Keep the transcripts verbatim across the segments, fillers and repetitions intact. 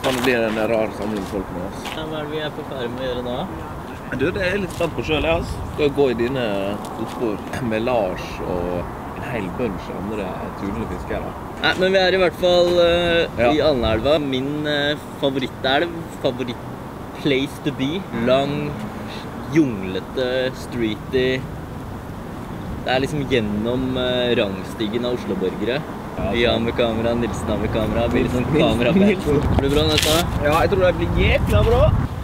kan det bli en rar samling folk med oss. Ja, hva er det vi er på ferd med å gjøre nå? Du, det er jeg litt spent på selv, jeg altså. Skal gå i dine fotspor med Lars og en hel bunch av andre tunlige fiskere. Nei, men vi er i hvert fall uh, Ja. i Alnaelva. Min uh, favorittelv, favoritt place to be. Lang, junglete, streety. Det er liksom gjennom uh, rangstigen av Oslo-borgere. Vi har med kamera, Nilsen har med kamera, blir litt sånn kamerabett. Blir det bra dette? Ja, jeg tror det blir jækla bra.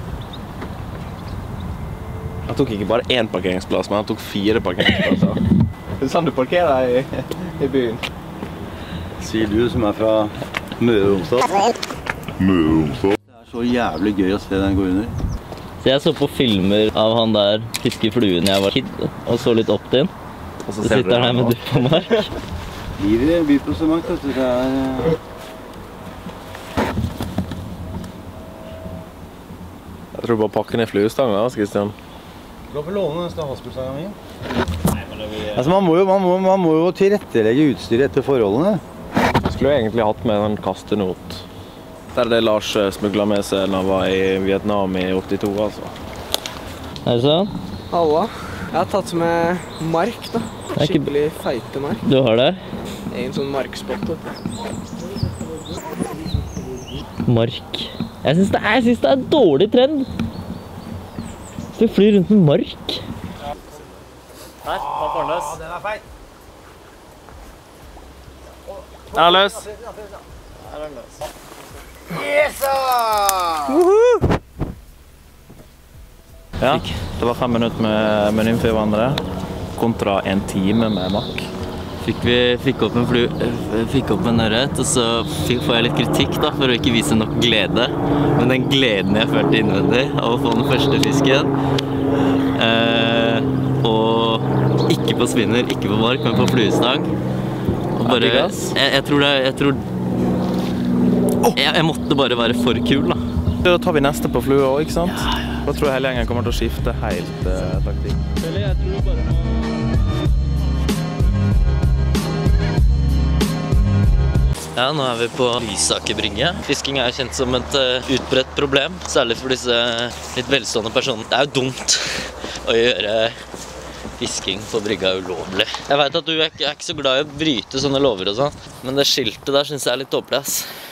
Jeg tok ikke bare én parkeringsplass, men jeg tok fire parkeringsplasser. Det er sånn du parkerer i, i byen. Sier du som er fra Møre og Romsdal? Møre og Romsdal. Det er så jævlig gøy å se den gå under. Så jeg så på filmer av han der fiskefluen jeg var kid, og så litt opp til den. Og så Så sitter han her med dupp på mark. Livet byr på så mangt, vet du. Det er... Jeg tror bare pakke ned fluestangen, Kristian. Du kan få låne den stavhåndspulsangen min. Altså, man må, jo, man, må, man må jo tilrettelegge utstyret etter forholdene. Jeg skulle jo egentlig hatt med en kastenot. Det er det Lars smuglet med seg når han var i Vietnam i åttito, altså. Er det sånn? Halla. Jeg har tatt med mark, da. ikke- Skikkelig feite mark. Du har det? En sånn markspott, vet du. Mark. Jeg synes det er, jeg synes det er en dårlig trend. Så vi flyr rundt med mark. Her, ta får den løs. Den er feit. Den er løs. Her er den løs. Yes! Ja, det var fem minutter med, med nymfevandrere kontra en time med makk. Fikk vi fikk opp en flu, fikk opp en ørret, og så fikk, får jeg litt kritikk da, for å ikke vise nok glede. Men den gleden jeg følte innvendig av å få den første fisken, eh, og ikke på spinner, ikke på mark, men på fluestang. Og bare, jeg, jeg tror det, jeg tror, jeg, jeg måtte bare være for kul da. Da tar vi neste på flue også, ikke sant? Da tror jeg hele gjengen kommer til å skifte helt eh, taktikk. Eller jeg tror bare må... Ja, nå er vi på Lysaker brygge. Fisking er kjent som et uh, utbredt problem, særlig for disse litt velstående personene. Det er jo dumt å gjøre fisking på brygga ulovlig. Jeg vet at du er ikke, er ikke så glad i å bryte sånne lover og sånn, men det skiltet der synes jeg er litt tåpelig, ass.